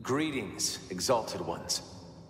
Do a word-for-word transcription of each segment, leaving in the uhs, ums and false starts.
Greetings, exalted ones.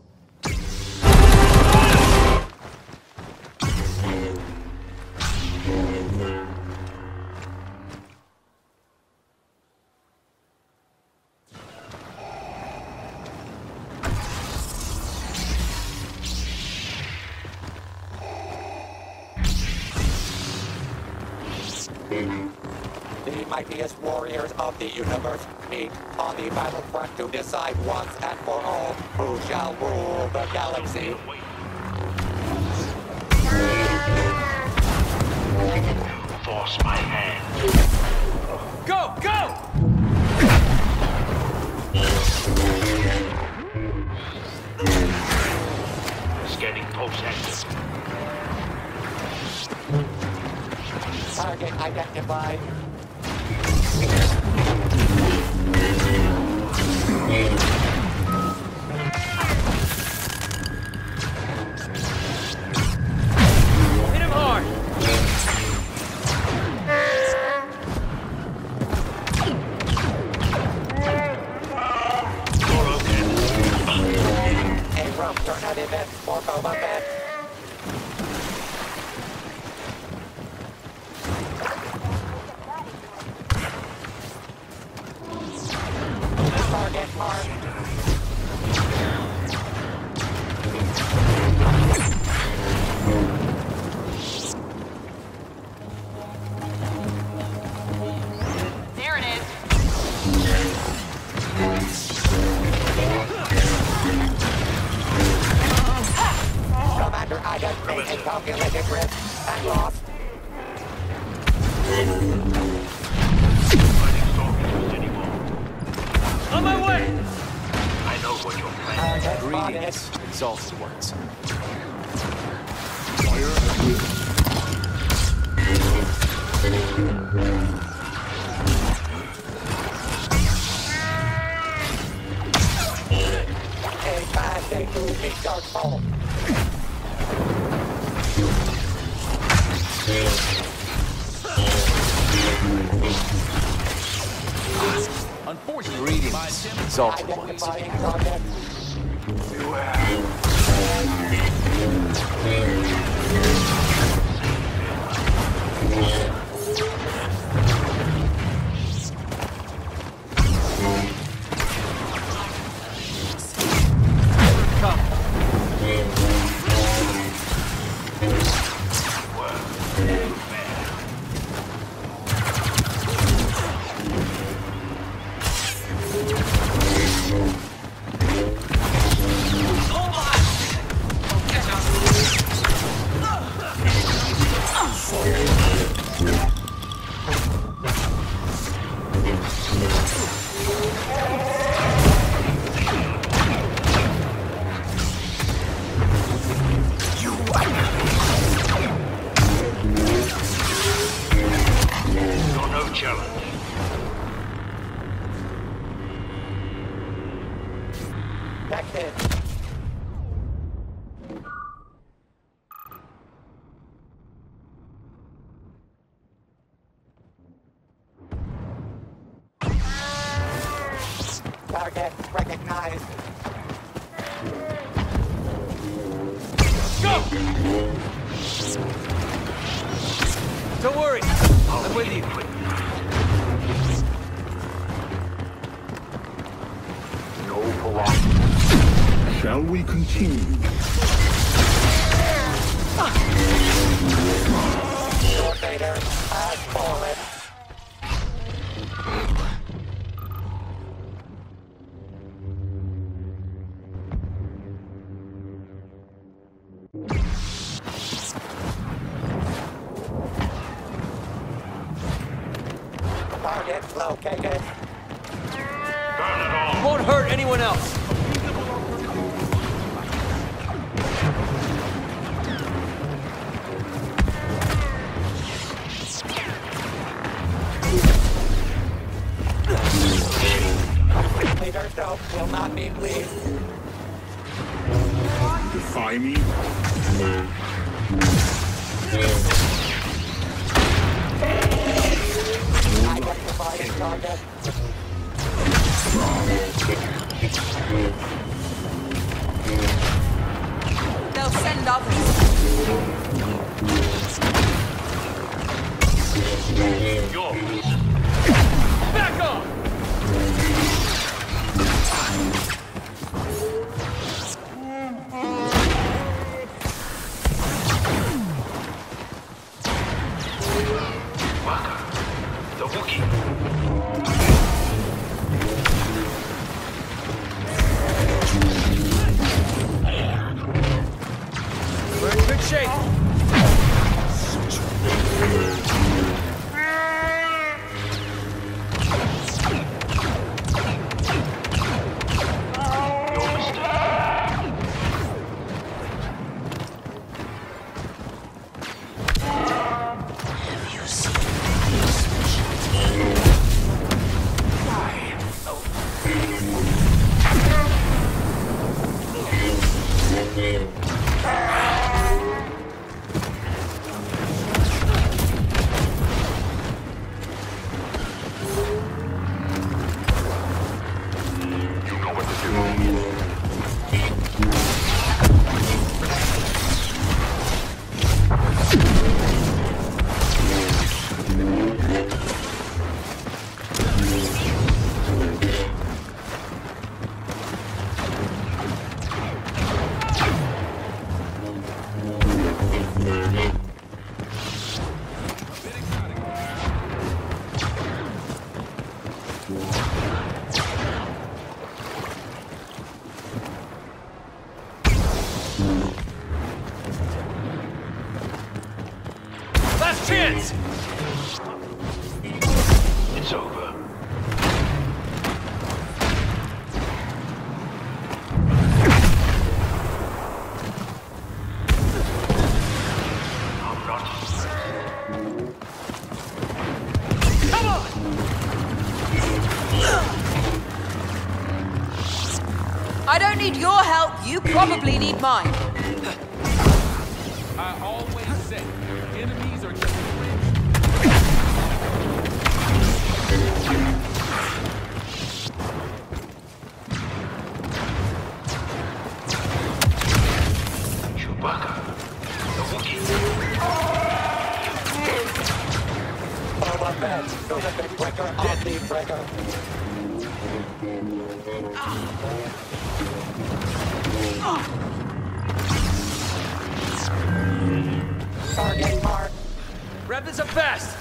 The mightiest warriors of the universe meet on the battlefront to decide once and for all who shall rule the galaxy. Force my hand. Go, go! Scanning pulse active. Target identified. Hit him hard! A rough turn at events for Boba Fett. Target marked. There it is. Commander identified a calculated risk and lost. Finding stalkers anymore. On my way! I know what you're planning. Target spotted. Greetings, exalted ones. A bad day to meet Dark Soul. Unfortunately, greetings, exalted ones. Identifying target. Come. You're no challenge. Detected. Target recognized. Go! Don't worry, I'm with you. No prolonged. Shall we continue? Your leader has fallen. Target located. Burn it all. Won't hurt anyone else. Leader Dope will not be pleased. Defy me? Identifying target. They'll send others. Yours. Back off! The Wookiee. We're in good shape. Your mistake. You know what to do. Last chance! It's over. I'm not. Come on! I don't need your help. You probably need mine. I always say, enemies are just friends. Chewbacca. The Wookiee. Boba Fett, the big breaker on the breaker. Target mark. Wrap this up fast!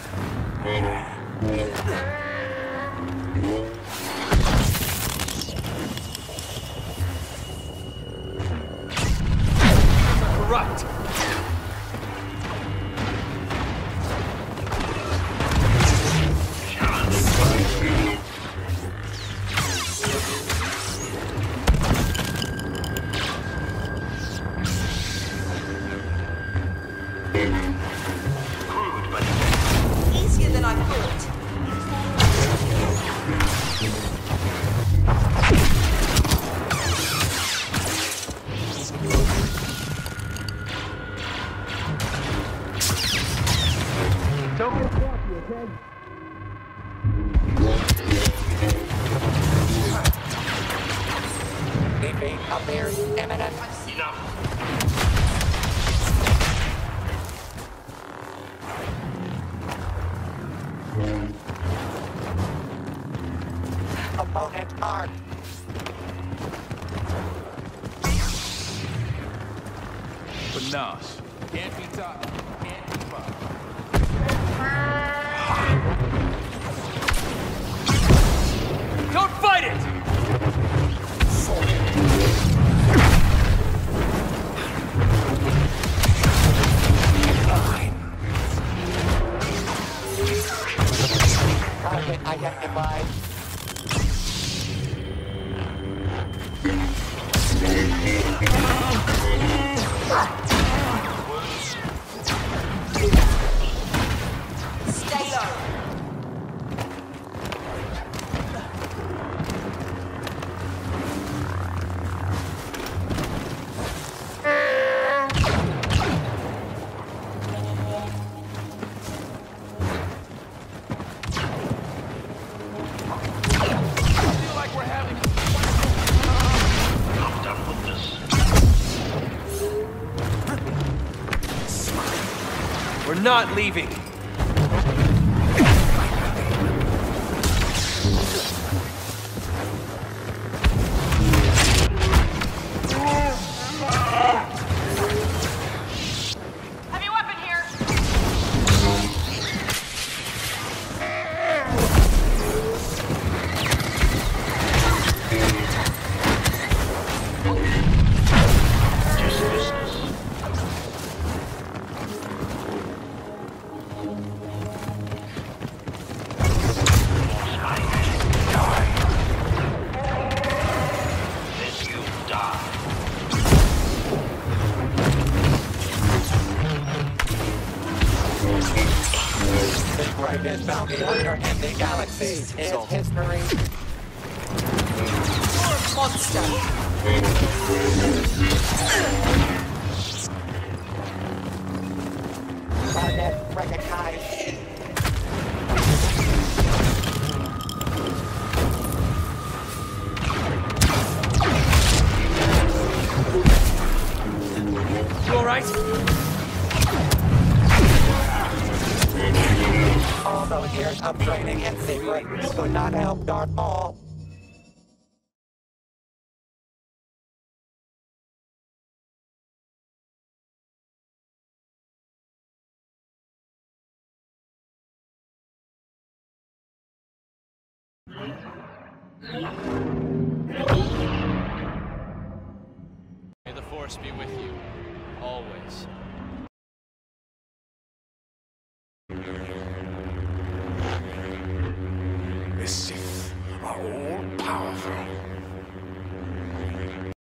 Corrupt! Crude, but Easier than I thought. Defeat appears imminent. enough. Opponent marked. Panache. Can't be taught. Can't be taught. Don't fight it! Target identified. Stay low. I feel like we're having not leaving. Heavy weapon here. Just business. Then you die. The greatest bounty hunter in the galaxy is history. You're a monster. Target recognized. You alright? All those years of training in secret could not help Darth Maul. May the Force be with you, always. The Sith are all powerful.